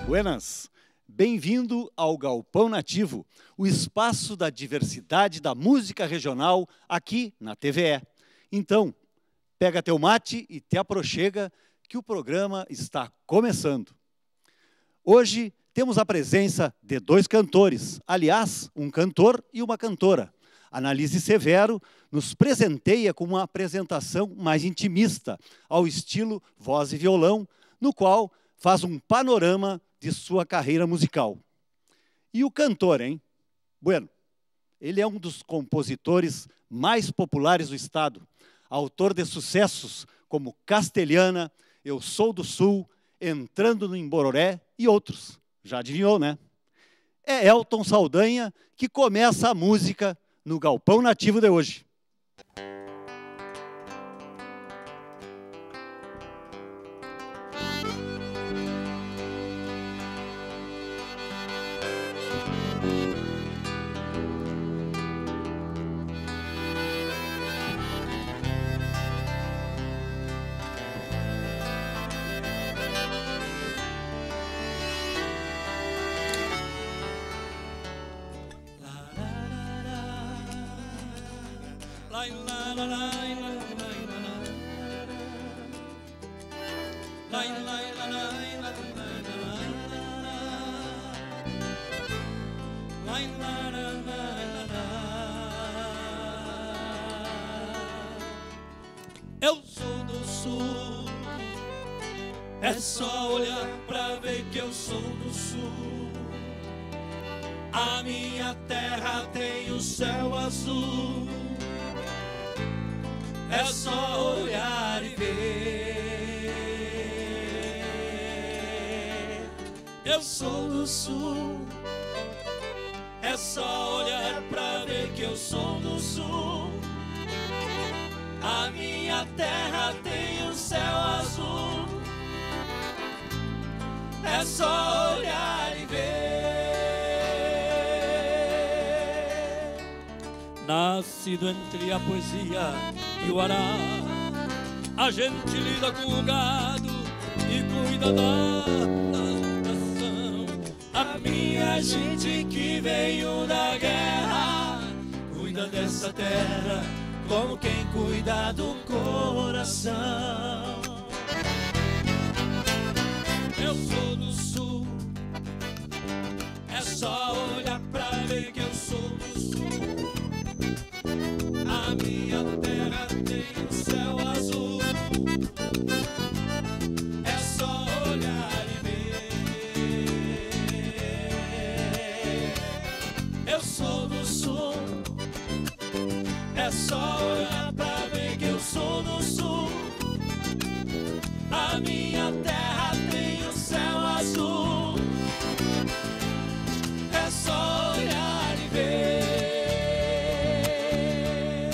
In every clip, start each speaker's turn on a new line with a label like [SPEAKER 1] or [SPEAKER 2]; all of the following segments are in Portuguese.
[SPEAKER 1] Buenas! Bem-vindo ao Galpão Nativo, o espaço da diversidade da música regional aqui na TVE. Então, pega teu mate e te aproxega que o programa está começando. Hoje temos a presença de dois cantores, aliás, um cantor e uma cantora. Análise Severo nos presenteia com uma apresentação mais intimista, ao estilo voz e violão, no qual faz um panorama de sua carreira musical. E o cantor, hein? Bueno, ele é um dos compositores mais populares do estado, autor de sucessos como Castelhana, Eu Sou do Sul, Entrando no Imbororé e outros. Já adivinhou, né? É Elton Saldanha que começa a música no Galpão Nativo de hoje.
[SPEAKER 2] Eu sou do sul, é só olhar pra ver que eu sou do sul. A minha terra tem o céu azul, é só olhar e ver. Eu sou do sul, é só olhar pra ver que eu sou do sul. A minha terra tem o céu azul, é só olhar e ver. Nascido entre a poesia e o ará, a gente lida com o gado e cuida da plantação. A minha gente que veio da guerra cuida dessa terra como quem cuida do coração. Eu sou do sul, é só olhar pra ver que eu sou do sul. A minha terra tem o céu azul, é só olhar e ver. Eu sou do sul, é só olhar pra ver que eu sou do sul. A minha terra tem o céu azul, é só olhar e ver.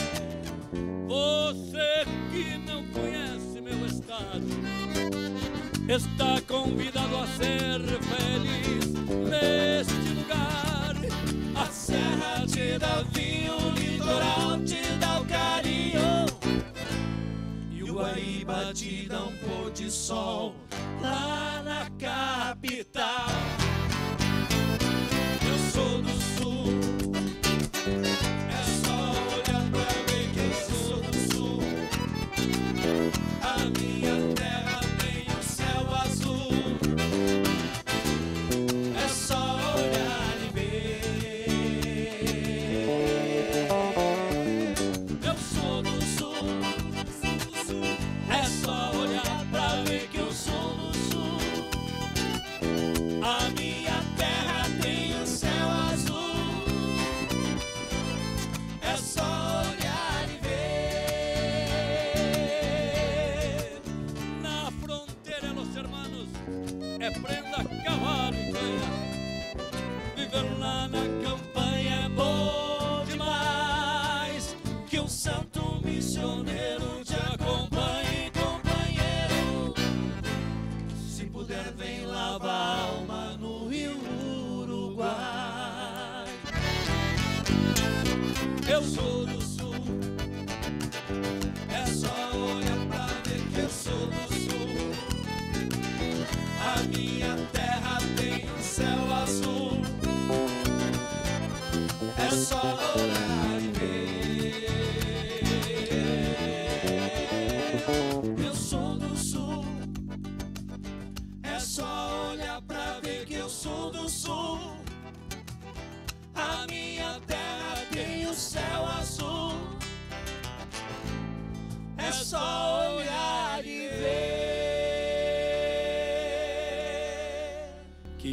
[SPEAKER 2] Você que não conhece meu estado está convidado a ser feliz neste lugar. A serra te dá vinho, o litoral te dá o carinho, e o Guaíba te dá um pôr de sol lá na capital. Eu sou do sul, é só olhar pra ver que eu sou do sul. A minha terra tem o céu azul, é só olhar e ver. Eu sou do sul, é só olhar pra ver que eu sou do sul.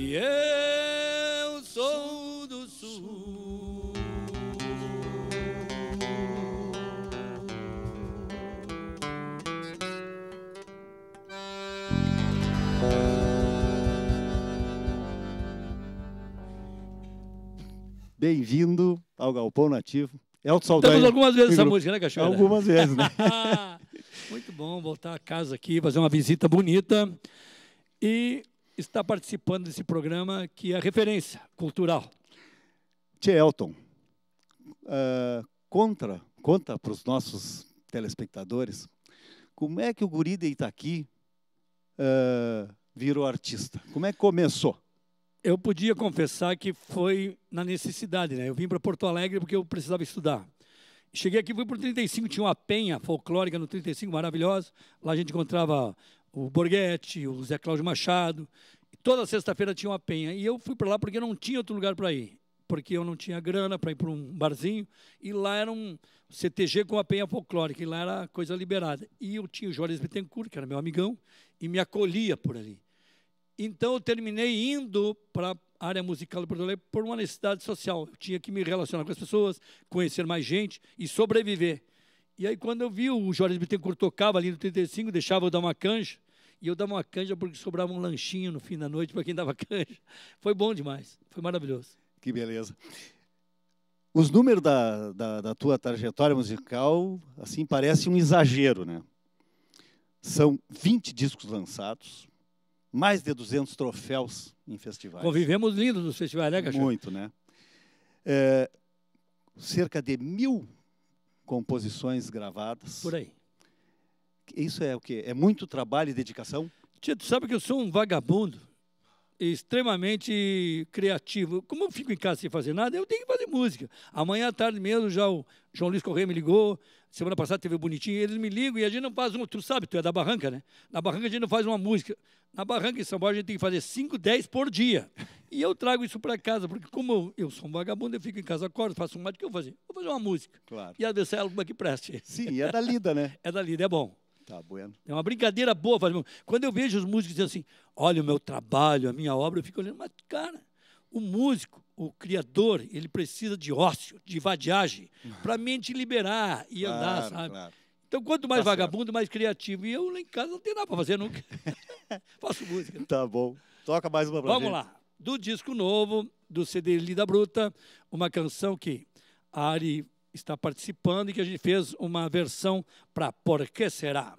[SPEAKER 2] que eu sou do sul.
[SPEAKER 1] Bem-vindo ao Galpão Nativo. Elton Saldanha.
[SPEAKER 2] Temos algumas vezes essa música, né, Cachoeira?
[SPEAKER 1] Algumas vezes, né?
[SPEAKER 2] Muito bom voltar a casa aqui, fazer uma visita bonita e estar participando desse programa que é referência cultural.
[SPEAKER 1] Tchê, Elton, conta para os nossos telespectadores como é que o guri de Itaqui virou artista. Como é que começou?
[SPEAKER 2] Eu podia confessar que foi na necessidade, né? Eu vim para Porto Alegre porque eu precisava estudar. Cheguei aqui, fui para o 35, tinha uma penha folclórica no 35, maravilhosa. Lá a gente encontrava o Borghetti, o Zé Cláudio Machado. E toda sexta-feira tinha uma penha. E eu fui para lá porque não tinha outro lugar para ir. Porque eu não tinha grana para ir para um barzinho. E lá era um CTG com a penha folclórica. E lá era coisa liberada. E eu tinha o Juarez Bittencourt, que era meu amigão, e me acolhia por ali. Então, eu terminei indo para a área musical de Porto Alegre por uma necessidade social. Eu tinha que me relacionar com as pessoas, conhecer mais gente e sobreviver. E aí, quando eu vi o Juarez Bittencourt tocava ali no 35, deixava eu dar uma canja. E eu dava uma canja porque sobrava um lanchinho no fim da noite para quem dava canja. Foi bom demais, foi maravilhoso.
[SPEAKER 1] Que beleza. Os números da tua trajetória musical, assim, parece um exagero, né? São 20 discos lançados, mais de 200 troféus em festivais.
[SPEAKER 2] Convivemos lindo nos festivais, né, Cachorro?
[SPEAKER 1] Muito, né? Cerca de 1000 composições gravadas.
[SPEAKER 2] Por aí.
[SPEAKER 1] Isso é o quê? É muito trabalho e dedicação?
[SPEAKER 2] Tia, tu sabe que eu sou um vagabundo extremamente criativo. Como eu fico em casa sem fazer nada, eu tenho que fazer música. Amanhã à tarde mesmo, já o João Luiz Corrêa me ligou. Semana passada teve o Bonitinho, eles me ligam e a gente não faz uma... Tu sabe, tu é da Barranca, né? Na Barranca a gente não faz uma música. Na Barranca em São Paulo a gente tem que fazer 5, 10 por dia. E eu trago isso para casa, porque como eu sou um vagabundo, eu fico em casa, acordo, faço um mate, o que eu vou fazer? Vou fazer uma música.
[SPEAKER 1] Claro.
[SPEAKER 2] E às vezes é algo que preste.
[SPEAKER 1] Sim, é da lida, né?
[SPEAKER 2] É da lida, é bom.
[SPEAKER 1] Tá bueno.
[SPEAKER 2] É uma brincadeira boa. Quando eu vejo os músicos dizendo assim, olha o meu trabalho, a minha obra, eu fico olhando, mas, cara, o músico, o criador, ele precisa de ócio, de vadiagem, para a mente liberar e andar, sabe? Claro. Então, quanto mais vagabundo, mais criativo. E eu lá em casa não tenho nada para fazer nunca. Faço música.
[SPEAKER 1] Tá bom. Toca mais uma pra gente.
[SPEAKER 2] Vamos lá. Do disco novo, do CD Lida Bruta, uma canção que a Ari está participando e que a gente fez uma versão para Por Que Será?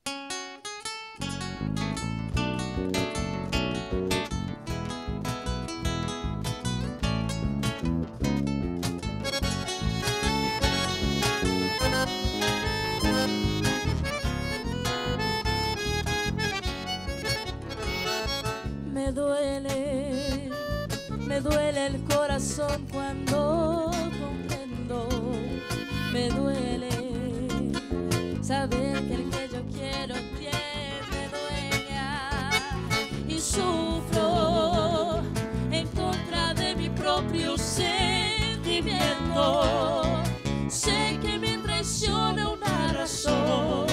[SPEAKER 3] Me duele el corazón cuando comprendo, me duele saber que el que yo quiero tiene dueña y sufro en contra de mi propio sentimiento. Sé que me traiciona una razón,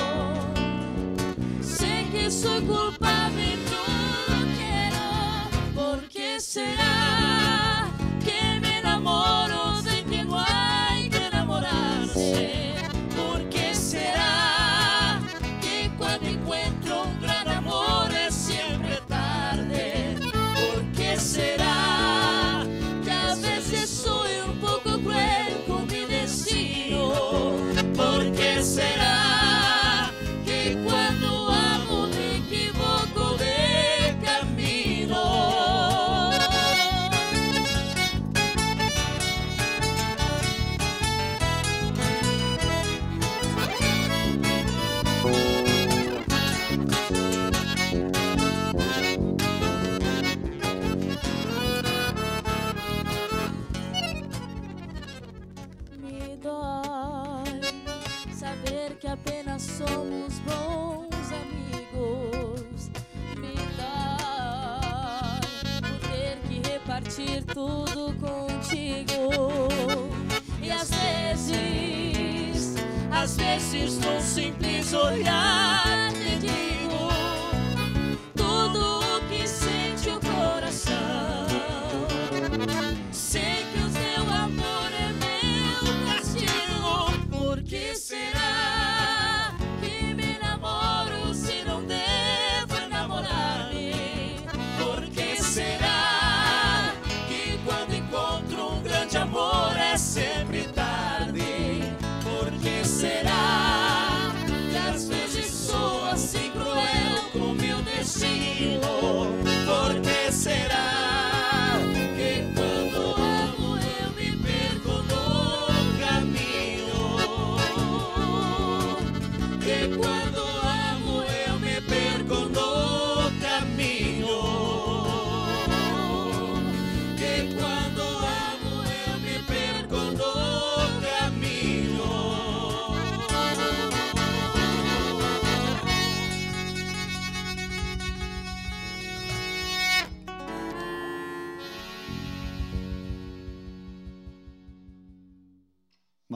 [SPEAKER 3] sé que soy culpable y no quiero. ¿Por qué será que me enamoro de quien no hay que enamorarse? ¿Por qué será que cuando encuentro un gran amor es siempre tarde? ¿Por qué será que a veces soy un poco cruel con mi destino? ¿Por qué será que cuando amo me equivoco de camino? Me dói saber que apenas somos bons amigos. Me dói por ter que repartir tudo contigo. E às vezes num simples olhar te digo tudo o que sente o coração.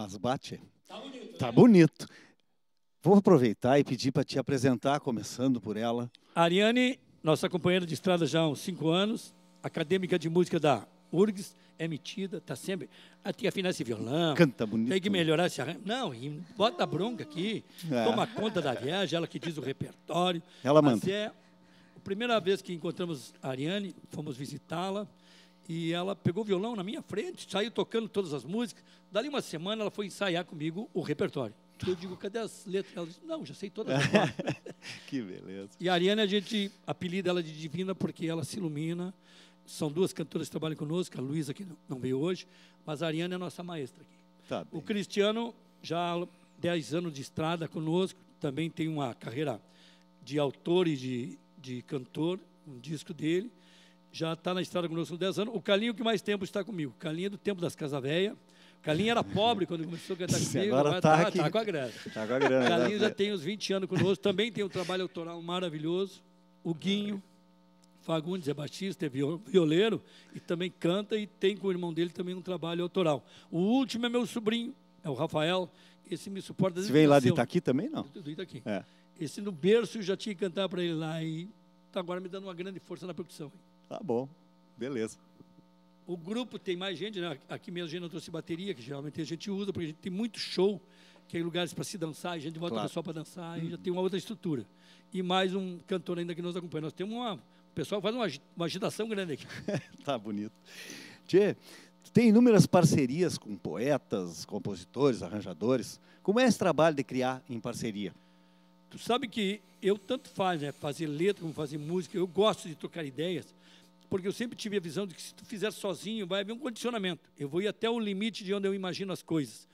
[SPEAKER 1] Mas bate.
[SPEAKER 2] Tá bonito.
[SPEAKER 1] Tá bonito. Vou aproveitar e pedir para te apresentar, começando por ela.
[SPEAKER 2] Ariane, nossa companheira de estrada já há uns 5 anos, acadêmica de música da URGS, é metida, tá sempre... Tem que afinar esse violão.
[SPEAKER 1] Canta bonito.
[SPEAKER 2] Tem que melhorar esse arranjo. Não, e bota a bronca aqui, toma conta da viagem, ela que diz o repertório.
[SPEAKER 1] Ela
[SPEAKER 2] Mas
[SPEAKER 1] manda.
[SPEAKER 2] é a primeira vez que encontramos a Ariane, fomos visitá-la, e ela pegou o violão na minha frente, saiu tocando todas as músicas. Dali uma semana, ela foi ensaiar comigo o repertório. Eu digo, cadê as letras? Ela disse, não, já sei todas as letras.
[SPEAKER 1] Que beleza.
[SPEAKER 2] E a Ariane, a gente apelida ela de divina porque ela se ilumina. São 2 cantoras que trabalham conosco, a Luísa, que não veio hoje, mas a Ariane é a nossa maestra aqui.
[SPEAKER 1] Tá
[SPEAKER 2] O
[SPEAKER 1] bem.
[SPEAKER 2] Cristiano, já há 10 anos de estrada conosco, também tem uma carreira de autor e de cantor, um disco dele, já está na estrada conosco há 10 anos. O Carlinho, que mais tempo está comigo. O Carlinho é do tempo das Casas Velhas. O Carlinho era pobre quando começou a cantar comigo,
[SPEAKER 1] Agora tá aqui.
[SPEAKER 2] tá com a grana.
[SPEAKER 1] Tá com a grana.
[SPEAKER 2] O Carlinho já
[SPEAKER 1] né?
[SPEAKER 2] tem uns 20 anos conosco, também tem um trabalho autoral maravilhoso. O Guinho Fagundes é baixista, é violeiro e também canta, e tem com o irmão dele também um trabalho autoral. O último é meu sobrinho, é o Rafael. Esse me suporta desde
[SPEAKER 1] Você vem
[SPEAKER 2] que
[SPEAKER 1] lá de
[SPEAKER 2] nasceu.
[SPEAKER 1] Itaqui também, não?
[SPEAKER 2] Do Itaqui.
[SPEAKER 1] É.
[SPEAKER 2] Esse no berço eu já tinha que cantar para ele lá, e tá agora me dando uma grande força na percussão.
[SPEAKER 1] Tá bom. Beleza.
[SPEAKER 2] O grupo tem mais gente, né? Aqui mesmo a gente não trouxe bateria, que geralmente a gente usa, porque a gente tem muito show, que é lugares para se dançar, e a gente bota
[SPEAKER 1] Claro.
[SPEAKER 2] o pessoal para dançar, e já tem uma outra estrutura. E mais um cantor ainda que nos acompanha. Nós temos o pessoal faz uma agitação grande aqui.
[SPEAKER 1] Tá bonito. Tchê, tu tem inúmeras parcerias com poetas, compositores, arranjadores. Como é esse trabalho de criar em parceria?
[SPEAKER 2] Tu sabe que eu tanto faz, né? Fazer letra como fazer música, eu gosto de trocar ideias, porque eu sempre tive a visão de que se tu fizer sozinho, vai haver um condicionamento. Eu vou ir até o limite de onde eu imagino as coisas.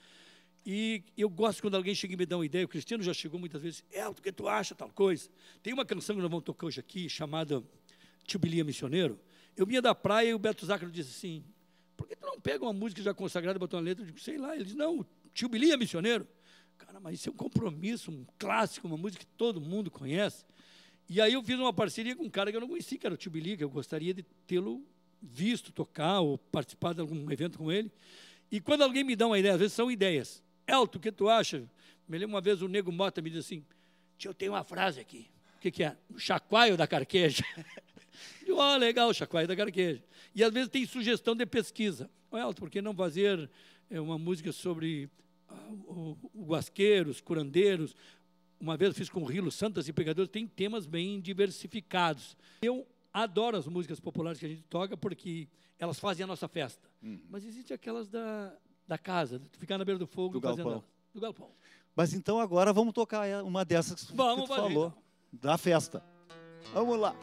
[SPEAKER 2] E eu gosto quando alguém chega e me dá uma ideia. O Cristiano já chegou muitas vezes, o que tu acha, tal coisa. Tem uma canção que nós vamos tocar hoje aqui, chamada Tio Bilia Missioneiro. Eu vinha da praia e o Beto Zacro disse assim, por que tu não pega uma música já consagrada e botou uma letra? Eu digo, sei lá. Ele disse, não, Tio Bilia Missioneiro. Cara, mas isso é um compromisso, um clássico, uma música que todo mundo conhece. E aí eu fiz uma parceria com um cara que eu não conhecia, que era o Tio Bilia, que eu gostaria de tê-lo visto tocar ou participar de algum evento com ele. E quando alguém me dá uma ideia, às vezes são ideias. Elton, o que tu acha? Me lembro uma vez o Nego Mota me disse assim, tio, eu tenho uma frase aqui. O que é? O chacoalho da carqueja. Eu, legal, o chacoalho da carqueja. E às vezes tem sugestão de pesquisa. Elton, por que não fazer uma música sobre o guasqueiro, os curandeiros? Uma vez eu fiz com o Rilo, Santas e Pegadores, tem temas bem diversificados. Eu adoro as músicas populares que a gente toca porque elas fazem a nossa festa. Mas existem aquelas da casa, de ficar na beira do fogo
[SPEAKER 1] Do
[SPEAKER 2] fazendo
[SPEAKER 1] galpão.
[SPEAKER 2] elas. Do galpão.
[SPEAKER 1] Mas então agora vamos tocar uma dessas que
[SPEAKER 2] Vamos
[SPEAKER 1] tu
[SPEAKER 2] fazer,
[SPEAKER 1] falou,
[SPEAKER 2] então.
[SPEAKER 1] da festa. Vamos lá.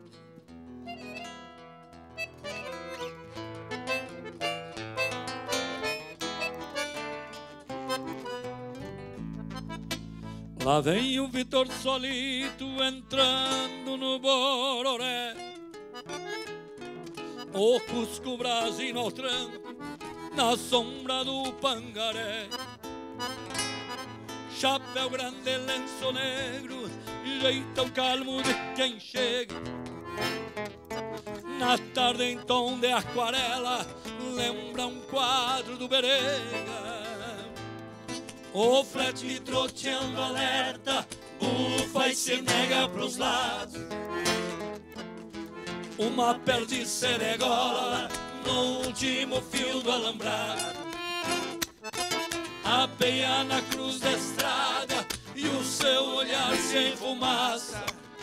[SPEAKER 2] Lá vem o Vitor Solito entrando no Bororé, o Cusco Brasil ao tranco, na sombra do Pangaré. Chapéu grande, lenço negro, jeitão calmo de quem chega. Na tarde em tom de aquarela, lembra um quadro do Berega. O flete troteando alerta, bufa e se nega pros lados. Uma perdiz ceregola no último fio do alambrado. A peia na cruz da estrada e o seu olhar se enfumaça.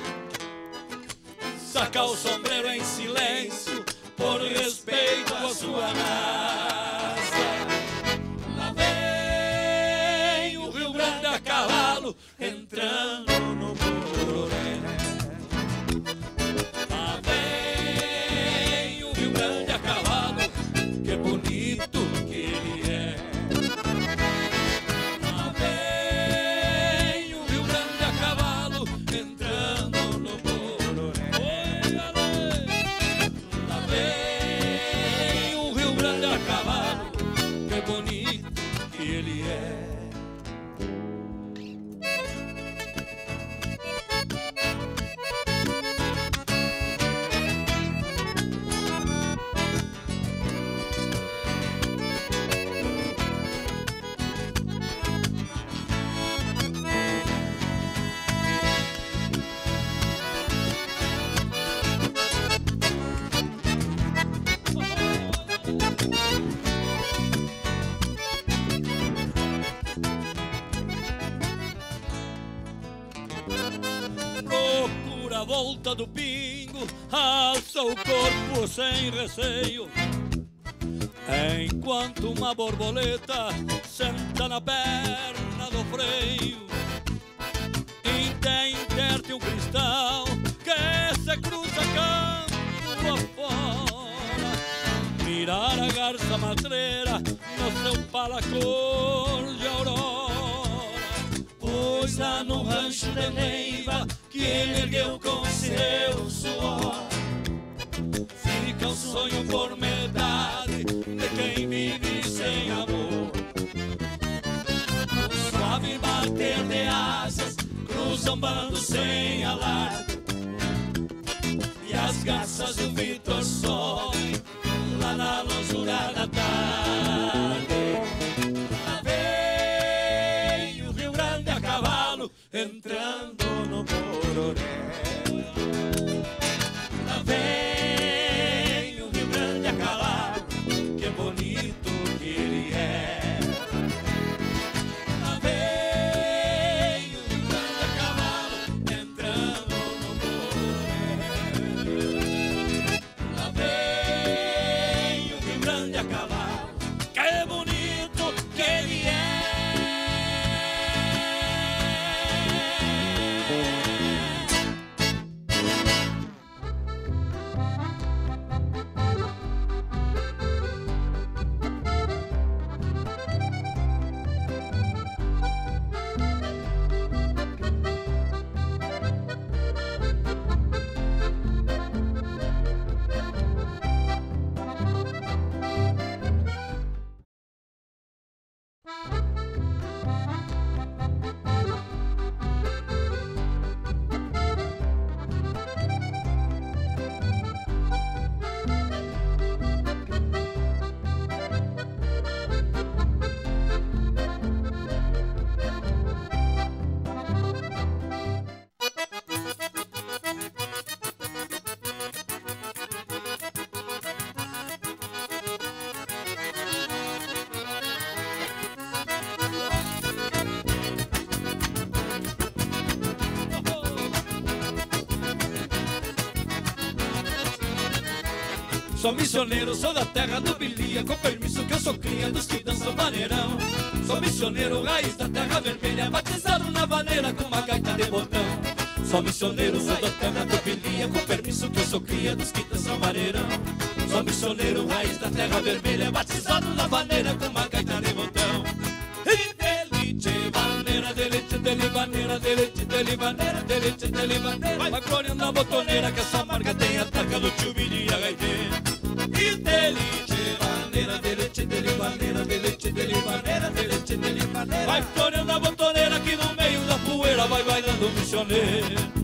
[SPEAKER 2] Saca o sombreiro em silêncio por respeito à sua raça. Lá vem o Rio Grande a cavalo entrando no Bororé. Lá vem o Rio Grande a cavalo, que bonito que ele é. Lá vem o Rio Grande a cavalo entrando no Bororé. Oi, galera! Lá vem o Rio Grande a Procura a volta do pingo, alça o corpo sem receio, enquanto uma borboleta senta na perna do freio. Interte um cristão que se cruza campo afora, mirar a garça matreira no seu palacor de aurora. Pois lá no rancho de Neiva que ele ergueu com seu suor, fica um sonho por metade de quem vive sem amor. O suave bater de asas cruza um bando sem alarde, e as garças do Vitor sobem lá na luzura da tarde. Lá vem o Rio Grande a cavalo entrando no Bororé. Lá vem o Rio Grande a cavalo, que bonito que ele é. Lá vem o Rio Grande a cavalo entrando no Bororé. Lá vem o Rio Grande a cavalo, que bonito que ele é. Sou missioneiro, sou da terra do Bilia, com permisso que eu sou cria dos que dançam vaneirão. Sou missioneiro, raiz da terra vermelha, batizado na vaneira com uma gaita de botão. Sou missioneiro, sou da terra do Bilia, com permisso que eu sou cria dos que dançam vaneirão. Sou missioneiro, raiz da terra vermelha, batizado na vaneira com uma gaita de botão. Vaneira, delete, delivaneira, delete, delivaneira, delete, delivaneira. Vai floreando a botoneira que essa marca tem a taca do tio Bilia gaiteiro. E delete, vaneira, delete, delivaneira, delete, delivaneira, delete, delivaneira. Vai floreando a botoneira que no meio da poeira vai bailando o missioneiro.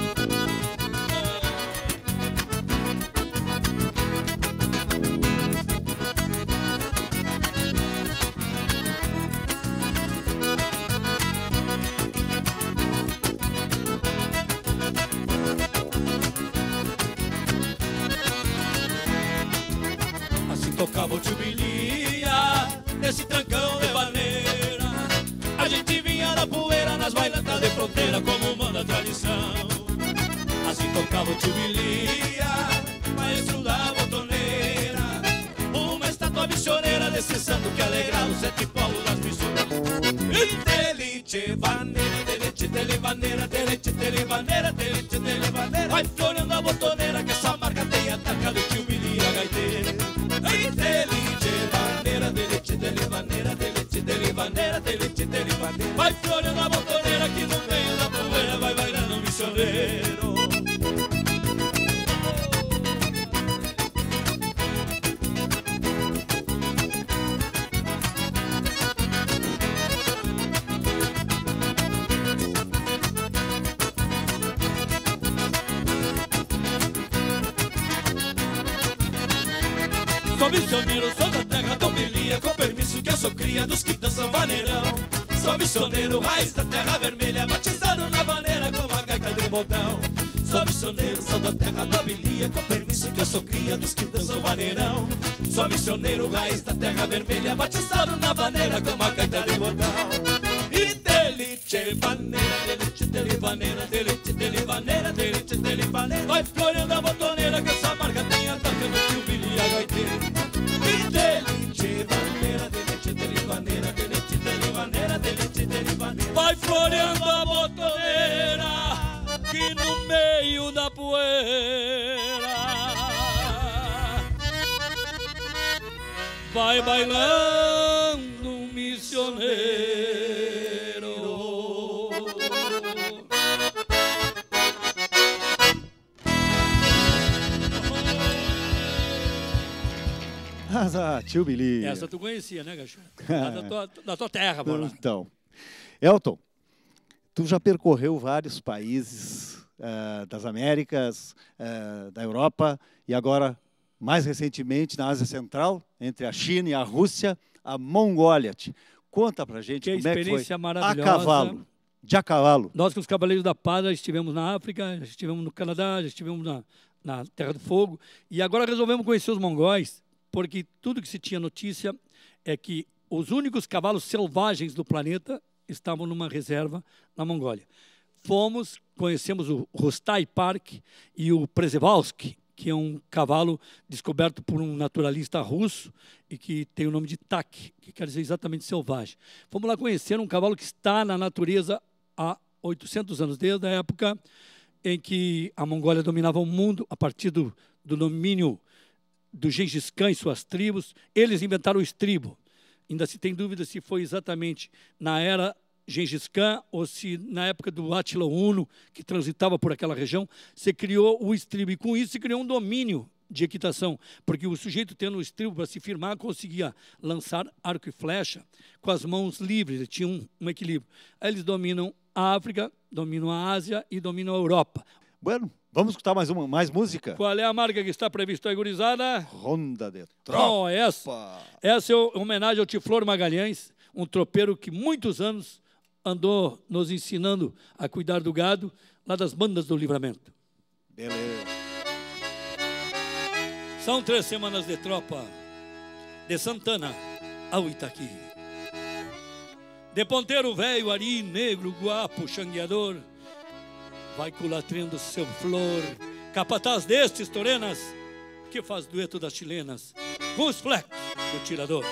[SPEAKER 2] Tocava o tio Bilia nesse trancão de vaneira. A gente vinha da poeira nas bailatas de fronteira, como manda a tradição. Assim tocava o tio Bilia, maestro da botoneira, uma estátua missioneira desse santo que alegrava os sete povos das missões. Delite, vaneira, delite, delivaneira, delite, delivaneira, delite, delivaneira. Vai floreando a botoneira que essa marca tem a taca do tio Bilia gaiteiro. Delite, vaneira, delite, delivaneira, delite, delivaneira, delite, delivaneira. Vai floreando a botoneira que no meio da poeira vai bailando o missioneiro. Sou missioneiro, sou da terra do Bilia, com permisso que eu sou cria dos que dançam vaneirão. Sou missioneiro, raiz da terra vermelha, batizado na vaneira com uma gaita de botão. Sou missioneiro, sou da terra do Bilia, com permisso que eu sou cria dos que dançam vaneirão. Sou missioneiro, raiz da terra vermelha, batizado na vaneira com uma gaita de botão. E dele deliche, vaneira, deliche, vaneira. Vai floreando a botoneira que essa marca tem atacando o tio Billy a gaiteiro. Deliche, vaneira, deliche, vaneira, deliche, vaneira. Vai floreando a botoneira que no meio da poeira vai bailando um missioneiro.
[SPEAKER 1] Tio Billy.
[SPEAKER 2] Essa tu conhecia, né, Gacho? Da tua terra, Bola.
[SPEAKER 1] Então, Elton, tu já percorreu vários países das Américas, da Europa e agora, mais recentemente, na Ásia Central, entre a China e a Rússia, a Mongólia. Conta pra gente
[SPEAKER 2] que
[SPEAKER 1] como é que foi
[SPEAKER 2] experiência maravilhosa.
[SPEAKER 1] A cavalo.
[SPEAKER 2] Nós, com os Cavaleiros da Paz, já estivemos na África, já estivemos no Canadá, já estivemos na Terra do Fogo e agora resolvemos conhecer os mongóis, porque tudo que se tinha notícia é que os únicos cavalos selvagens do planeta estavam numa reserva na Mongólia. Fomos, conhecemos o Rustai Park e o Przewalski, que é um cavalo descoberto por um naturalista russo e que tem o nome de Tak, que quer dizer exatamente selvagem. Fomos lá conhecer um cavalo que está na natureza há 800 anos, desde a época em que a Mongólia dominava o mundo, a partir do domínio do Gengis Khan e suas tribos. Eles inventaram o estribo. Ainda se tem dúvida se foi exatamente na era Gengis Khan ou se na época do Átila Uno, que transitava por aquela região, se criou o estribo. E com isso se criou um domínio de equitação, porque o sujeito tendo o estribo para se firmar conseguia lançar arco e flecha com as mãos livres, ele tinha um equilíbrio. Aí eles dominam a África, dominam a Ásia e dominam a Europa.
[SPEAKER 1] Bueno, vamos escutar mais música?
[SPEAKER 2] Qual é a marca que está prevista aí, gurizada?
[SPEAKER 1] Ronda de Tropa.
[SPEAKER 2] Oh, essa é homenagem ao Tiflor Magalhães, um tropeiro que muitos anos andou nos ensinando a cuidar do gado, lá das bandas do Livramento.
[SPEAKER 1] Beleza.
[SPEAKER 2] São 3 semanas de tropa, de Santana ao Itaqui. De ponteiro velho, ari, negro, guapo, xangueador, vai culatrendo seu flor, capataz destes torenas, que faz dueto das chilenas, com os flecos do tirador.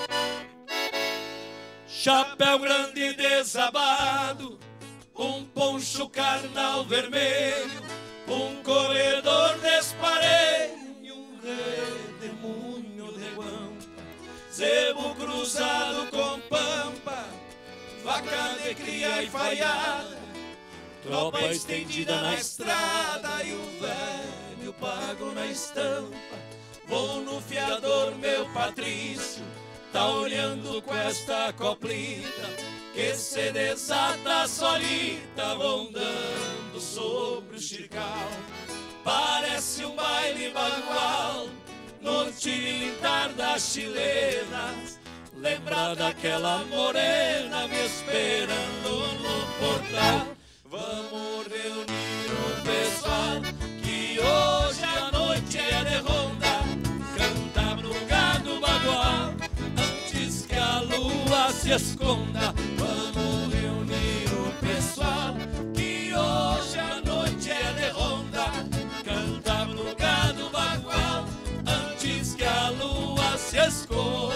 [SPEAKER 2] Chapéu grande desabado, um poncho carnal vermelho, um corredor despareio e um redemoinho de guampa, zebo cruzado com pampa, vaca de cria e faiada, tropa estendida na estrada e o velho pago na estampa. Vou no fiador, meu Patrício, tá olhando com esta coplita que se desata solita, rondando sobre o chircal. Parece um baile bagual no tilintar das chilenas, lembra daquela morena me esperando no portal. Vamos reunir o pessoal que hoje a noite é de ronda, cantar no gado bagual antes que a lua se esconda. Vamos reunir o pessoal que hoje a noite é de ronda, cantar no gado bagual antes que a lua se esconda.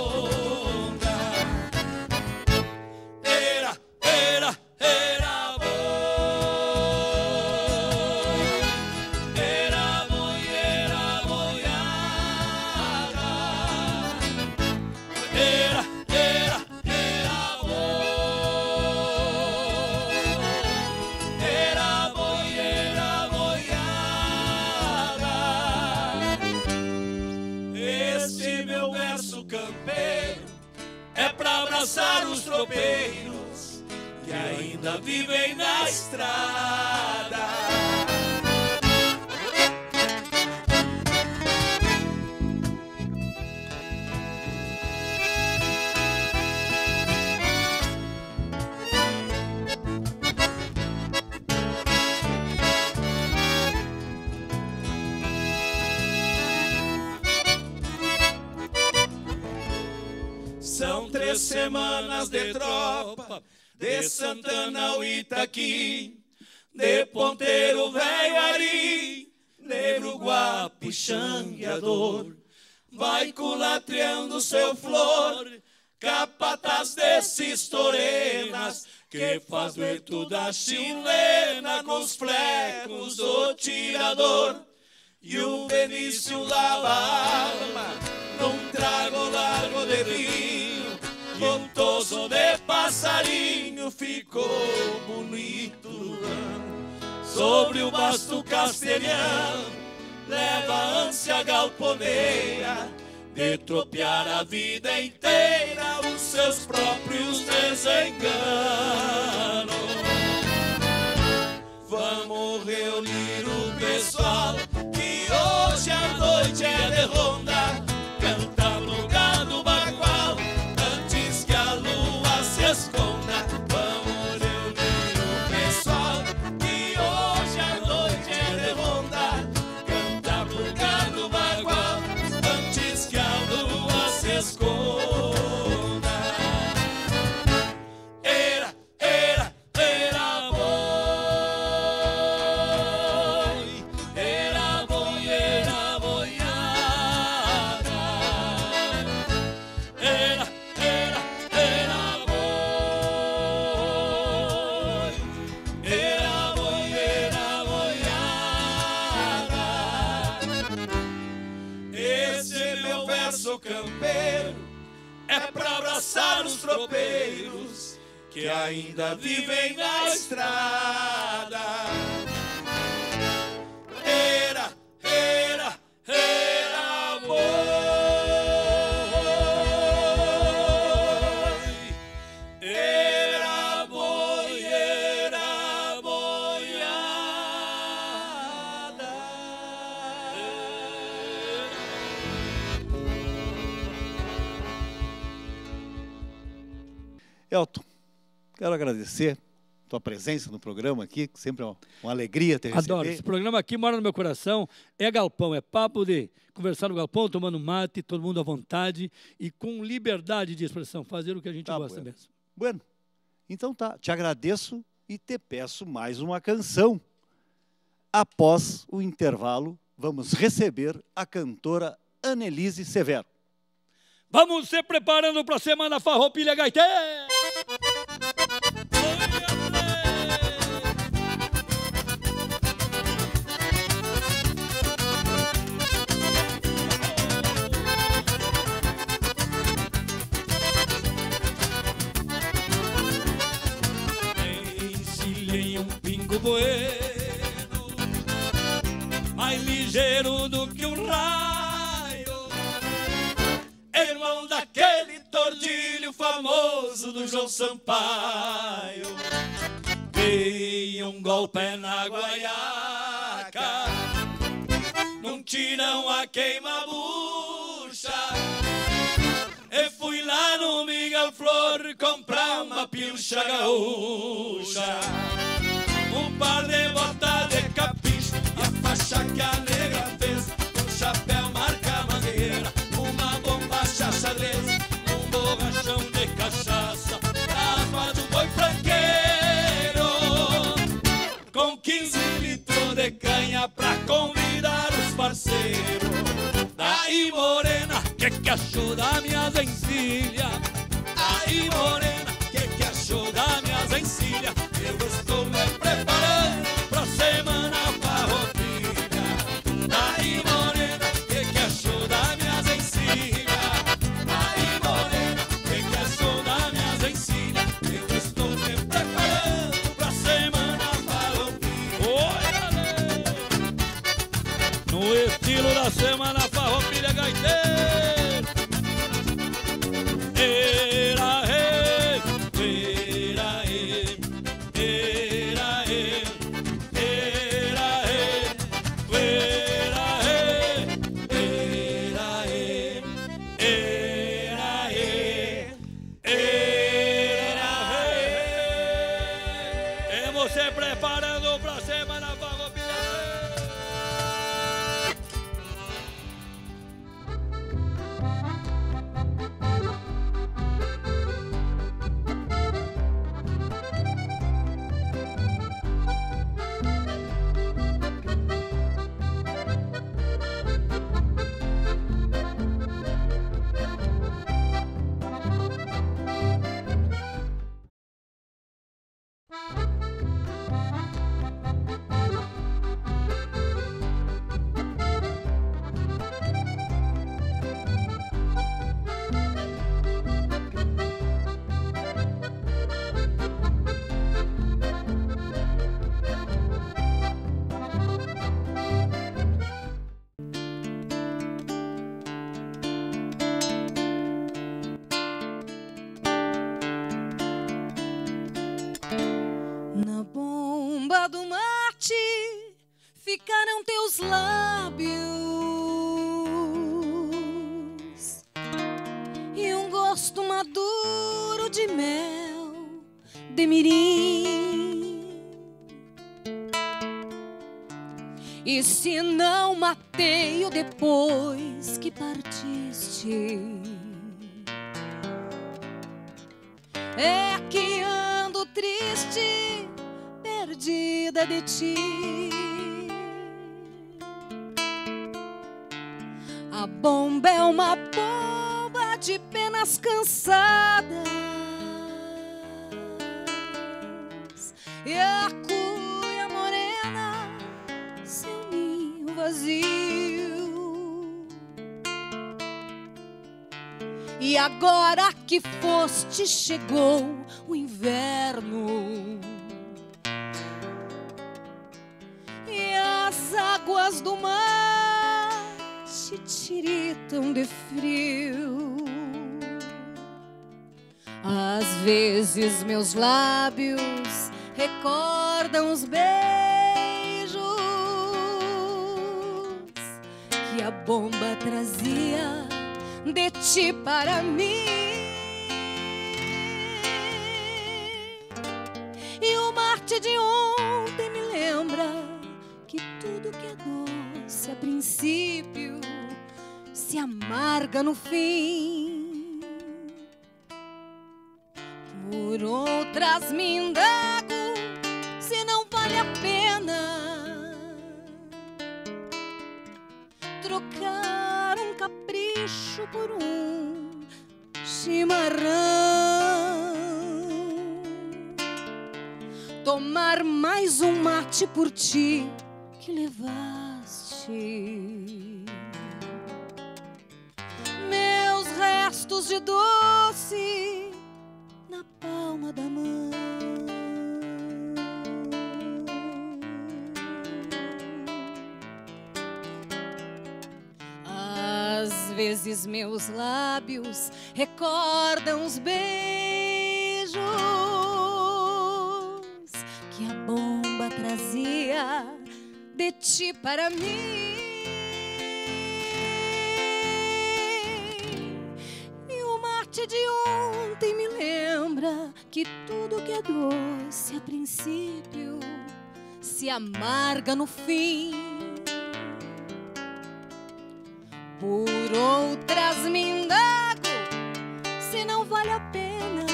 [SPEAKER 2] Era, era, era os tropeiros que ainda vivem na estrada. São 3 semanas de tropa, de Santana ao Itaqui, de Ponteiro Velho Ari, negro guapo e xangueador, vai culatreando seu flor, capataz desses torenas, que faz dueto da chilena com os flecos do tirador. E o Benício lava a alma num trago largo de vinho, e um toso de passarinho ficou bonito. Sobre o basto castelhano leva a ânsia galponeira de tropear a vida inteira os seus próprios desenganos. Vamos reunir o pessoal que hoje a noite é de ronda, cantar no lugar do bagual antes que a lua se esconda. Vamos reunir o pessoal que hoje a noite é de ronda, cantar no lugar do bagual antes que a lua se esconda. Era boi, era boiada. Era boi, era boiada. Esse meu verso campeiro é pra abraçar os tropeiros que ainda vivem na estrada. Era boi, era boi, era boiada.
[SPEAKER 1] Elton, quero agradecer tua presença no programa aqui, que sempre é uma alegria ter recebido.
[SPEAKER 2] Adoro. Esse programa aqui mora no meu coração. É galpão, é papo de conversar no galpão, tomando mate, todo mundo à vontade e com liberdade de expressão, fazer o que a gente gosta
[SPEAKER 1] bueno.
[SPEAKER 2] mesmo.
[SPEAKER 1] Bueno, então tá, te agradeço e te peço mais uma canção. Após o intervalo, vamos receber a cantora Anelise Severo.
[SPEAKER 2] Vamos se preparando para a Semana Farroupilha Gaiteira! Encilhei um pingo bueno, mais ligeiro do que um raio, irmão daquele tordilho famoso do João Sampaio. Dei um golpe na guaiaca, num tirão a queima-bucha, e fui lá no Miguel Flor comprar uma pilcha gaúcha, um par de botas de capricho e a faixa que a negra fez, um chapéu marca mangueira, uma bombacha xadrez, um borrachão de cachaça, asma do boi franqueiro, com 15 litros de canha pra convidar os parceiros. Daí, morena, que achou da minhas encilhas? Aí, morena, que achou da minhas encilhas? Eu estou me preparando pra Semana Farroupilha. Aí, morena, que achou da minhas encilhas? Aí, morena, que achou da minhas encilhas? Eu estou me preparando pra Semana Farroupilha. Olha, no estilo da Semana Farroupilha Gaiteira. Você preparando pra Semana Farroupilha.
[SPEAKER 3] meus lábios e um gosto maduro de mel de mirim. E se não matei-o depois que partiste, é que ando triste, perdida de ti. A bomba é uma bomba de penas cansadas, e a cuia morena, seu ninho vazio. E agora que foste, chegou o inverno, e as águas do mar titiritam de frio. Às vezes meus lábios recordam os beijos que a bomba trazia de ti para mim. E o mate de ontem me lembra que tudo que é doce a princípio se amarga no fim. Por outras me indago se não vale a pena trocar um capricho por um chimarrão, tomar mais um mate por ti que levaste, meus restos de doce na palma da mão. Às vezes meus lábios recordam os beijos que a bomba trazia de ti para mim. E o mate de ontem me lembra que tudo que é doce a princípio se amarga no fim. Por outras me indago se não vale a pena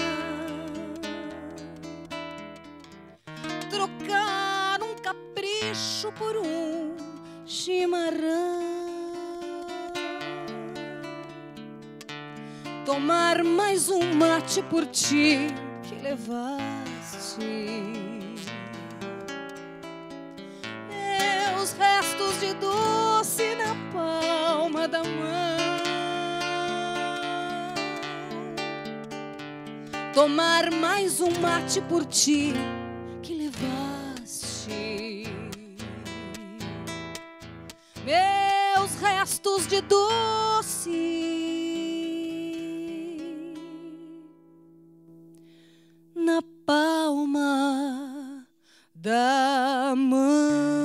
[SPEAKER 3] trocar um capricho por um chimarrão, tomar mais um mate por ti que levaste, meus restos de doce na palma da mão, tomar mais um mate por ti que levaste, meus restos de doce na palma da mão.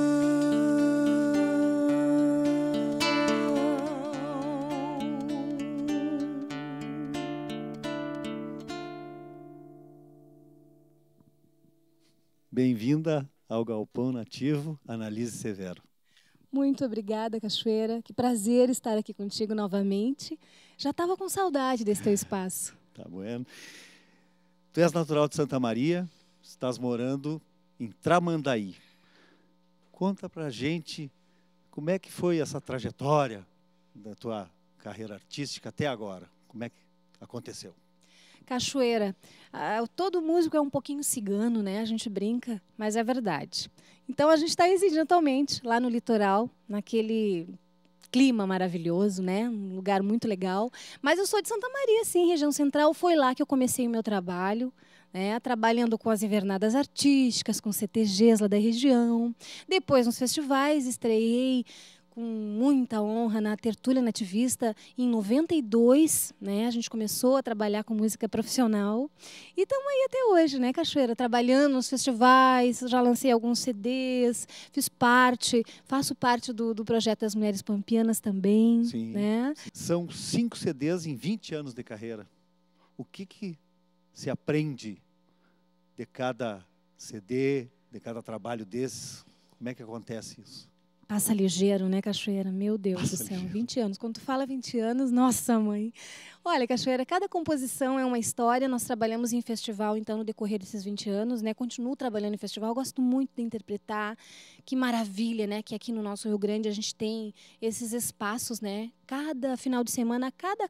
[SPEAKER 1] Bem-vinda ao Galpão Nativo, Analize Severo.
[SPEAKER 4] Muito obrigada, Cachoeira. Que prazer estar aqui contigo novamente. Já estava com saudade desse teu espaço.
[SPEAKER 1] Tá bueno. Tu és natural de Santa Maria, estás morando em Tramandaí. Conta pra gente como é que foi essa trajetória da tua carreira artística até agora. Como é que aconteceu?
[SPEAKER 4] Cachoeira, todo músico é um pouquinho cigano, né? A gente brinca, mas é verdade. Então a gente está residindo atualmente lá no litoral, naquele clima maravilhoso, né? Um lugar muito legal. Mas eu sou de Santa Maria, sim, região central. Foi lá que eu comecei o meu trabalho, né? Trabalhando com as invernadas artísticas, com CTGs lá da região. Depois nos festivais, estreiei com muita honra na Tertúlia Nativista em 92, né? A gente começou a trabalhar com música profissional e estamos aí até hoje, né, Cachoeira? Trabalhando nos festivais, já lancei alguns CDs, faço parte do projeto das Mulheres Pampianas também.
[SPEAKER 1] Sim.
[SPEAKER 4] Né?
[SPEAKER 1] São 5 CDs em 20 anos de carreira. O que se aprende de cada CD, de cada trabalho desses? Como é que acontece isso?
[SPEAKER 4] Passa ligeiro, né, Cachoeira? Meu Deus
[SPEAKER 1] Passa
[SPEAKER 4] do céu,
[SPEAKER 1] ligeiro.
[SPEAKER 4] 20 anos. Quando tu fala 20 anos, nossa, mãe. Olha, Cachoeira, cada composição é uma história. Nós trabalhamos em festival, então, no decorrer desses 20 anos, né? Continuo trabalhando em festival, gosto muito de interpretar. Que maravilha, né? Que aqui no nosso Rio Grande a gente tem esses espaços, né? Cada final de semana,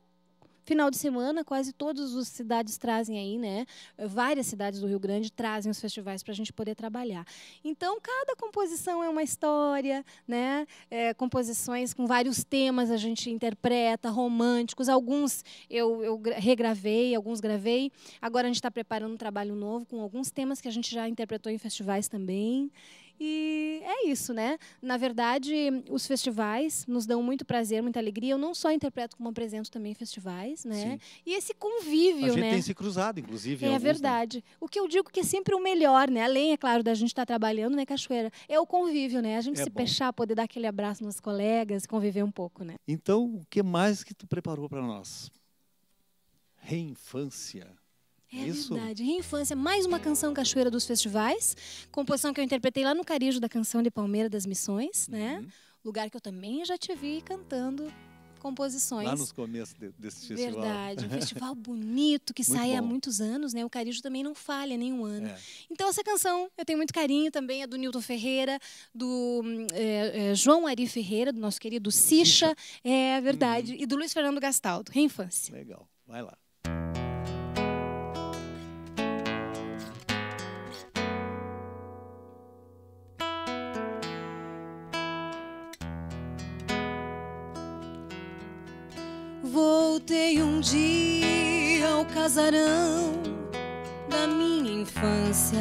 [SPEAKER 4] quase todas as cidades trazem aí, né? Várias cidades do Rio Grande trazem os festivais para a gente poder trabalhar. Então, cada composição é uma história, né? Composições com vários temas a gente interpreta, românticos. Alguns eu regravei, alguns gravei. Agora a gente está preparando um trabalho novo com alguns temas que a gente já interpretou em festivais também. E é isso, né? Na verdade, os festivais nos dão muito prazer, muita alegria. Eu não só interpreto, como apresento também em festivais, né?
[SPEAKER 1] Sim.
[SPEAKER 4] E esse convívio,
[SPEAKER 1] A gente
[SPEAKER 4] né?
[SPEAKER 1] tem se cruzado, inclusive. em
[SPEAKER 4] É
[SPEAKER 1] alguns, né?
[SPEAKER 4] verdade. O que eu digo que é sempre o melhor, né? Além, é claro, da gente estar trabalhando, né, Cachoeira? É o convívio, né? A gente
[SPEAKER 1] É
[SPEAKER 4] se
[SPEAKER 1] bom.
[SPEAKER 4] fechar, poder dar aquele abraço nos colegas, conviver um pouco, né?
[SPEAKER 1] Então, o que mais que tu preparou para nós? Reinfância.
[SPEAKER 4] É
[SPEAKER 1] Isso?
[SPEAKER 4] verdade. Reinfância, mais uma canção Cachoeira dos festivais. Composição que eu interpretei lá no Carijo da Canção de Palmeira das Missões, né?
[SPEAKER 1] Uhum.
[SPEAKER 4] Lugar que eu também já te vi cantando composições.
[SPEAKER 1] Lá nos começos desse festival.
[SPEAKER 4] Verdade, um festival bonito que
[SPEAKER 1] Muito
[SPEAKER 4] sai há
[SPEAKER 1] bom.
[SPEAKER 4] muitos anos, né? O Carijo também não falha nenhum ano.
[SPEAKER 1] É.
[SPEAKER 4] Então essa canção eu tenho muito carinho também, é do Nilton Ferreira, do João Ari Ferreira, do nosso querido Sicha, é verdade, e do Luiz Fernando Gastaldo, Reinfância.
[SPEAKER 1] Legal. Vai lá.
[SPEAKER 4] Voltei um dia ao casarão da minha infância,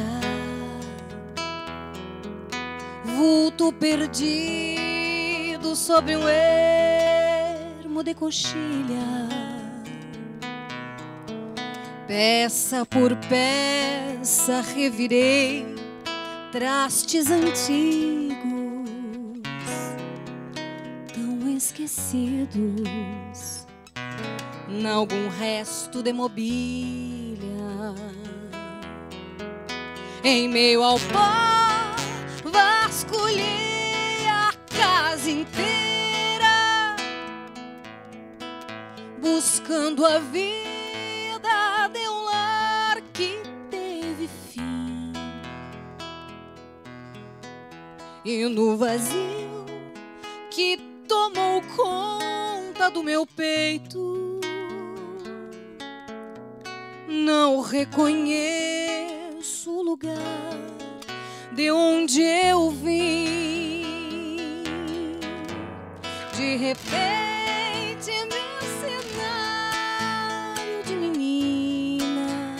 [SPEAKER 4] vulto perdido sobre um ermo de coxilha, peça por peça revirei trastes antigos, tão esquecidos, n'algum resto de mobília. Em meio ao pó vasculhei a casa inteira, buscando a vida de um lar que teve fim. E no vazio que tomou conta do meu peito, não reconheço o lugar de onde eu vim. De repente, meu cenário de menina,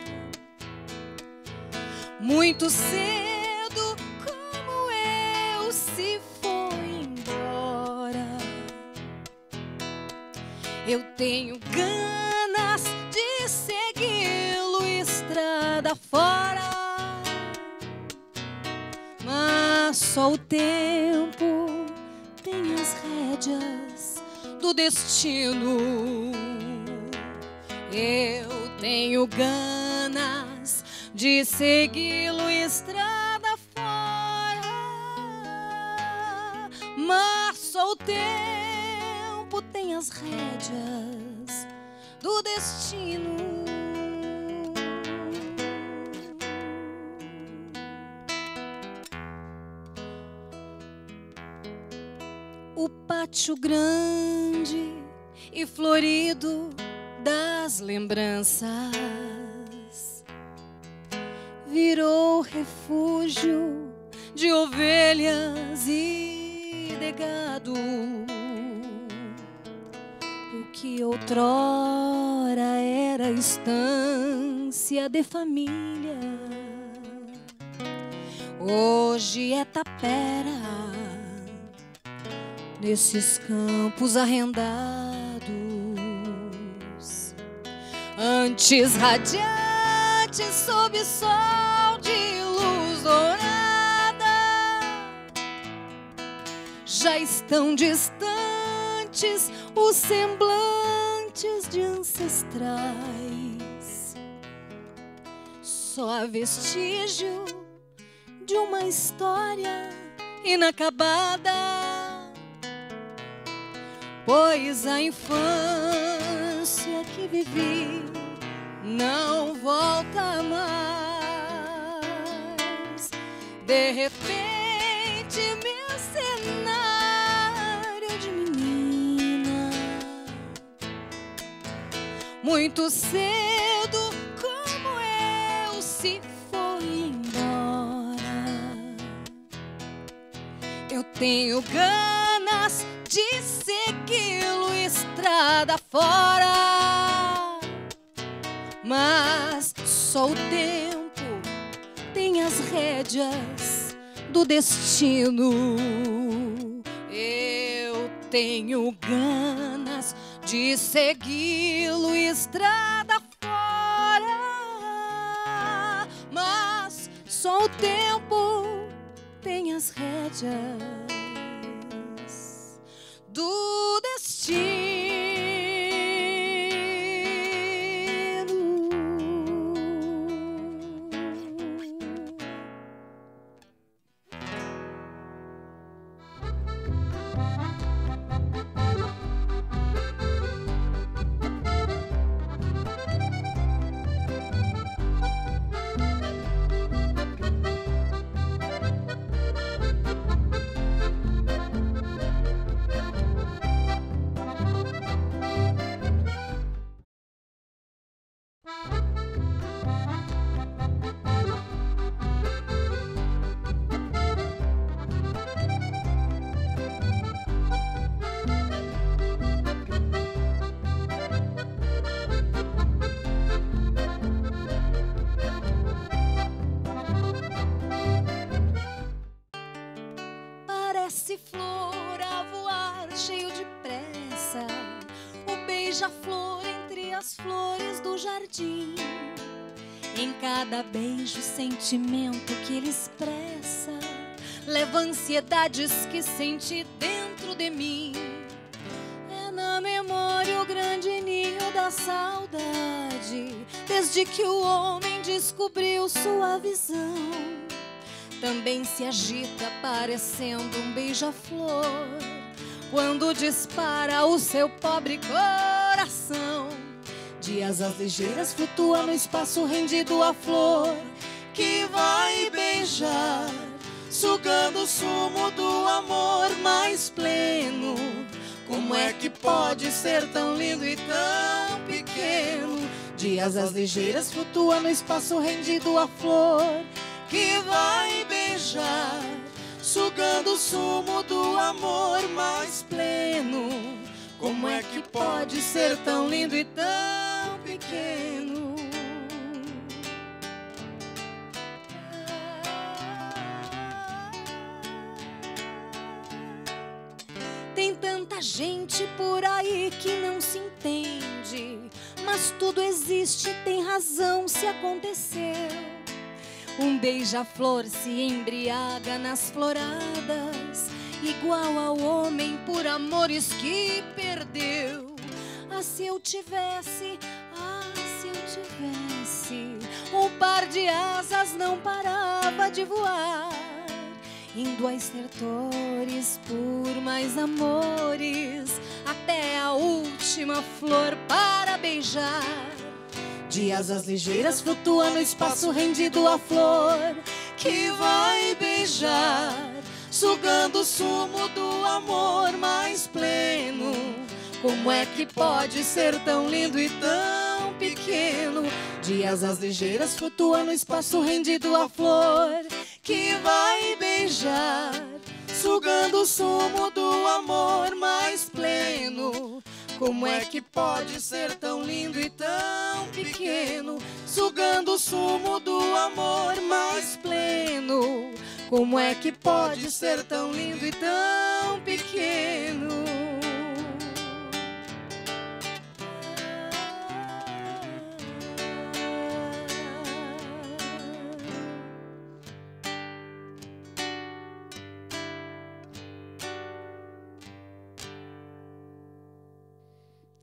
[SPEAKER 4] muito cedo como eu se foi embora. Eu tenho ganas de segui-lo estrada fora, mas só o tempo tem as rédeas do destino. Eu tenho ganas de segui-lo estrada fora, mas só o tempo tem as rédeas do destino. O pátio grande e florido das lembranças virou refúgio de ovelhas e de gado. O que outrora era estância de família, hoje é tapera nesses campos arrendados, antes radiantes sob sol de luz dourada, já estão distantes os semblantes de ancestrais, só há vestígio de uma história inacabada, pois a infância que vivi não volta mais. De repente, meu cenário de menina, muito cedo como eu, se foi embora. Eu tenho ganas de segui-lo estrada fora, mas só o tempo tem as rédeas do destino. Eu tenho ganas de segui-lo estrada fora, mas só o tempo tem as rédeas do destino. Parece flor a voar cheio de pressa, o beija-flor entre as flores do jardim. Em cada beijo, sentimento que ele expressa, leva ansiedades que senti dentro de mim. É na memória o grande ninho da saudade, desde que o homem descobriu sua visão. Também se agita parecendo um beija-flor quando dispara o seu pobre coração. De asas ligeiras flutua no espaço rendido à flor que vai beijar, sugando o sumo do amor mais pleno. Como é que pode ser tão lindo e tão pequeno? De asas ligeiras flutua no espaço rendido à flor que vai beijar, sugando o sumo do amor mais pleno. Como é que pode ser tão lindo e tão pequeno? Tem tanta gente por aí que não se entende, mas tudo existe, tem razão se aconteceu. Um beija-flor se embriaga nas floradas, igual ao homem por amores que perdeu. Ah, se eu tivesse, um par de asas não parava de voar, indo a estertores por mais amores, até a última flor para beijar. De asas ligeiras flutua no espaço rendido à flor que vai beijar, sugando o sumo do amor mais pleno. Como é que pode ser tão lindo e tão pequeno? De asas ligeiras flutua no espaço rendido à flor que vai beijar, sugando o sumo do amor mais pleno. Como é que pode ser tão lindo e tão pequeno? Sugando o sumo do amor mais pleno. Como é que pode ser tão lindo e tão pequeno?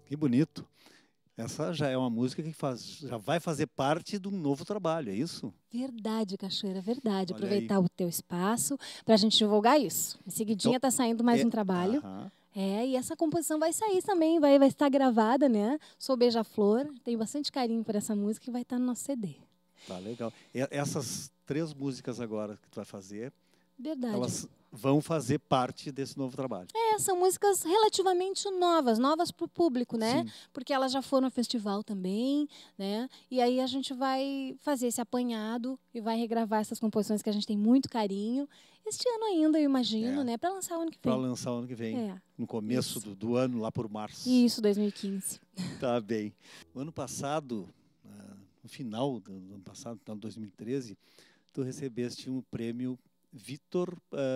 [SPEAKER 1] Que bonito. Essa já é uma música que já vai fazer parte de um novo trabalho, é isso?
[SPEAKER 4] Verdade, Cachoeira, verdade.
[SPEAKER 1] Olha
[SPEAKER 4] Aproveitar o teu espaço para a gente divulgar isso. Em seguidinha está saindo mais um trabalho.
[SPEAKER 1] Aham.
[SPEAKER 4] E essa composição vai sair também, vai estar gravada, né? Sou Beija-Flor, tenho bastante carinho por essa música e vai estar no nosso CD.
[SPEAKER 1] Tá legal. Essas 3 músicas agora que tu vai fazer,
[SPEAKER 4] Verdade.
[SPEAKER 1] elas vão fazer parte desse novo trabalho.
[SPEAKER 4] São músicas relativamente novas para o público, né?
[SPEAKER 1] Sim.
[SPEAKER 4] Porque elas já foram no festival também, né? E aí a gente vai fazer esse apanhado e vai regravar essas composições que a gente tem muito carinho. Este ano ainda, eu imagino, né? Para lançar o ano que vem.
[SPEAKER 1] Para lançar o ano que vem. No começo do ano, lá por março.
[SPEAKER 4] Isso, 2015.
[SPEAKER 1] Tá bem. O ano passado, no final do ano passado, então 2013, tu recebeste um prêmio Vitor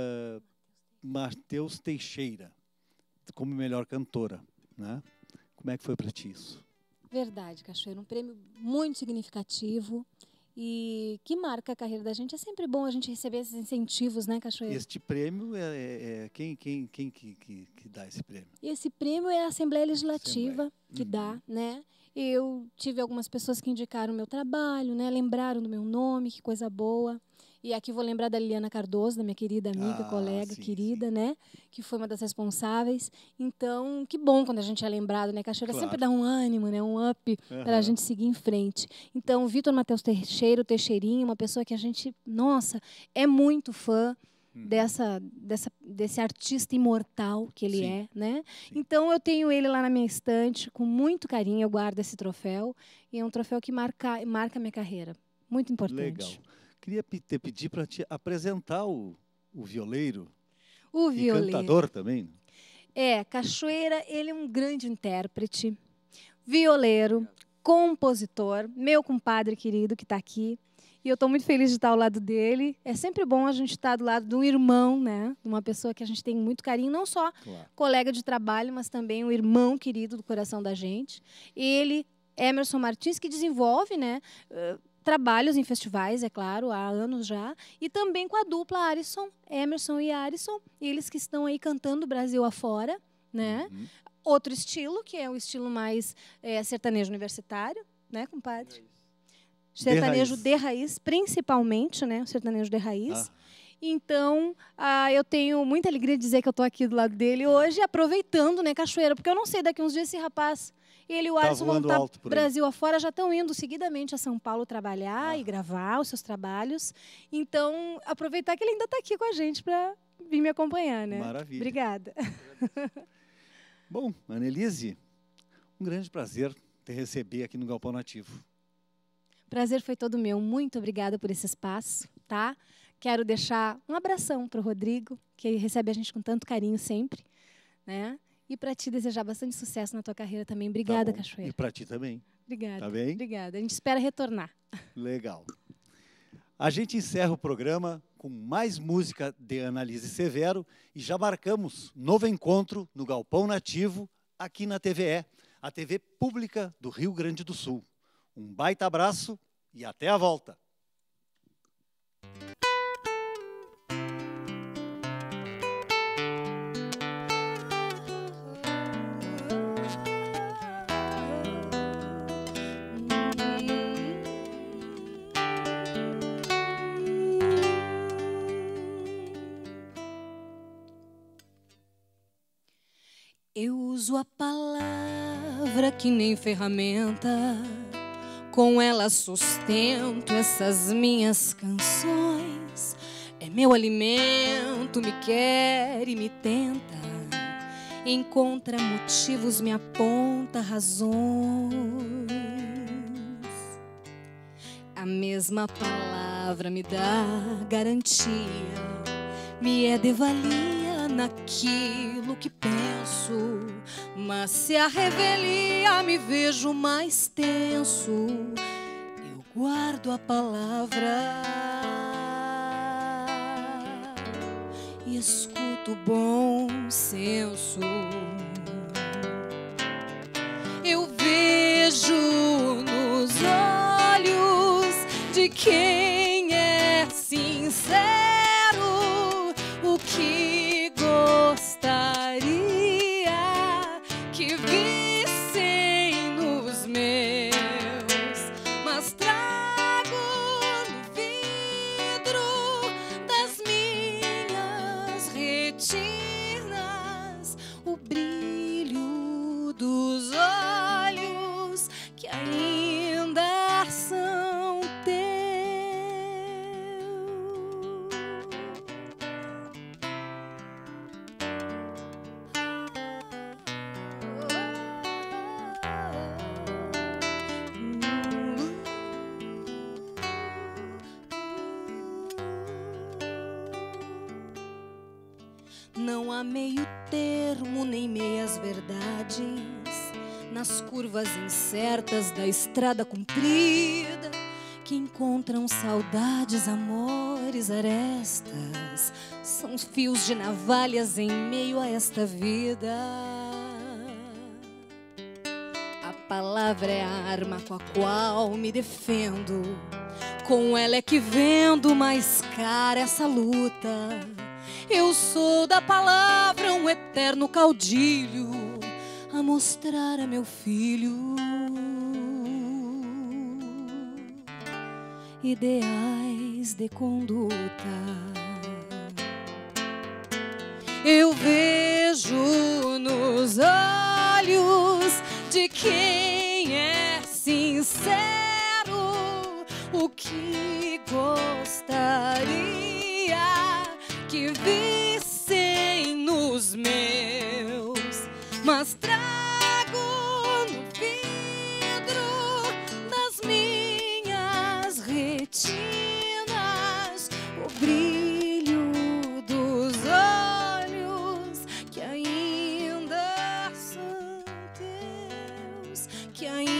[SPEAKER 1] Matheus Teixeira como melhor cantora, né? Como é que foi para ti isso?
[SPEAKER 4] Verdade, Cachoeira, um prêmio muito significativo e que marca a carreira da gente. É sempre bom a gente receber esses incentivos, né, Cachoeira?
[SPEAKER 1] Este prêmio quem que dá esse prêmio?
[SPEAKER 4] Esse prêmio é a Assembleia Legislativa que dá, né? Eu tive algumas pessoas que indicaram o meu trabalho, né? Lembraram do meu nome, que coisa boa. E aqui vou lembrar da Liliana Cardoso, da minha querida amiga, colega, querida, né? Que foi uma das responsáveis. Então, que bom quando a gente é lembrado, né? Cachoeira sempre dá um ânimo, né? Um up para a gente seguir em frente. Então, o Vitor Matheus Teixeira, o Teixeirinho, uma pessoa que a gente, nossa, é muito fã desse artista imortal que ele é, né? Então, eu tenho ele lá na minha estante, com muito carinho, eu guardo esse troféu. E é um troféu que marca a minha carreira. Muito importante.
[SPEAKER 1] Legal. Queria te pedir para te apresentar o violeiro.
[SPEAKER 4] O violeiro.
[SPEAKER 1] E cantador também.
[SPEAKER 4] Cachoeira, ele é um grande intérprete, violeiro, compositor, meu compadre querido que está aqui. E eu estou muito feliz de estar ao lado dele. É sempre bom a gente estar do lado de um irmão, né? De uma pessoa que a gente tem muito carinho, não só colega de trabalho, mas também um irmão querido do coração da gente. Ele, Emerson Martins, que desenvolve, né? Trabalhos em festivais, é claro, há anos já, e também com a dupla Arisson, Emerson e Arisson, eles que estão aí cantando Brasil afora, né? Outro estilo, que é o estilo mais sertanejo universitário, né, compadre? Sertanejo de raiz, principalmente, né? O sertanejo de raiz. Então, eu tenho muita alegria de dizer que eu estou aqui do lado dele hoje, aproveitando, né, Cachoeira, porque eu não sei, daqui uns dias esse rapaz, ele e o Alisson vão estar Brasil afora, já estão indo seguidamente a São Paulo trabalhar e gravar os seus trabalhos. Então, aproveitar que ele ainda está aqui com a gente para vir me acompanhar, né?
[SPEAKER 1] Maravilha.
[SPEAKER 4] Obrigada.
[SPEAKER 1] Bom, Annelise, um grande prazer te receber aqui no Galpão Nativo.
[SPEAKER 4] Prazer foi todo meu. Muito obrigada por esse espaço, tá? Quero deixar um abração para o Rodrigo, que recebe a gente com tanto carinho sempre, né? E para ti desejar bastante sucesso na tua carreira também. Obrigada, Cachoeira.
[SPEAKER 1] E para ti também.
[SPEAKER 4] Obrigada.
[SPEAKER 1] Tá bem?
[SPEAKER 4] Obrigada. A gente espera retornar.
[SPEAKER 1] Legal. A gente encerra o programa com mais música de Annelise Severo e já marcamos novo encontro no Galpão Nativo aqui na TVE, a TV pública do Rio Grande do Sul. Um baita abraço e até a volta.
[SPEAKER 4] Eu uso a palavra que nem ferramenta, com ela sustento essas minhas canções. É meu alimento, me quer e me tenta, encontra motivos, me aponta razões. A mesma palavra me dá garantia, me é devalia naquilo que penso, mas se a revelia me vejo mais tenso. Eu guardo a palavra e escuto o bom senso. Eu vejo nos olhos de quem é sincero o que gostaria que vissem retinas, o brilho dos olhos que ainda são teus. Não há meio termo nem meias verdades nas curvas incertas da estrada comprida, que encontram saudades, amores, arestas. São fios de navalhas em meio a esta vida. A palavra é a arma com a qual me defendo. Com ela é que vendo mais cara essa luta. Eu sou da palavra um eterno caudilho a mostrar a meu filho ideais de conduta. Eu vejo nos olhos de quem é sincero o que gostaria que vissem nos meus, mas trago no vidro das minhas retinas o brilho dos olhos que ainda são teus, que ainda